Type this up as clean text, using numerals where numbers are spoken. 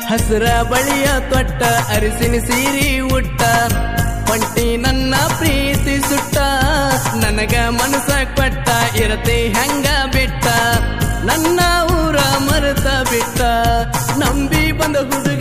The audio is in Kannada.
ಹಸಿರ ಬಳಿಯ ತೊಟ್ಟ ಅರಿಸಿನ ಸೀರಿ ಉಟ್ಟ ಹೊಂಟಿ ನನ್ನ ಪ್ರೀತಿ ಸುಟ್ಟ ನನಗ ಮನಸ ಕೊಟ್ಟ ಇರತೆ ಹೆಂಗ ಬಿಟ್ಟ ನನ್ನ ಊರ ಮರೆತ ಬಿಟ್ಟ ನಂಬಿ ಬಂದ ಹುಡುಗ